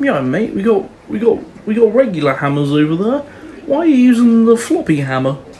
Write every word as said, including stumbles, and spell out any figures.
Yeah, mate. We got we got we got regular hammers over there. Why are you using the floppy hammer?